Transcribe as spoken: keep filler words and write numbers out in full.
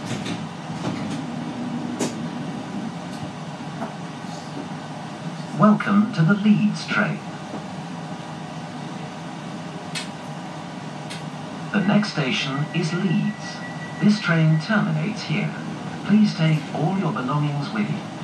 Welcome to the Leeds train. The next station is Leeds. This train terminates here. Please take all your belongings with you.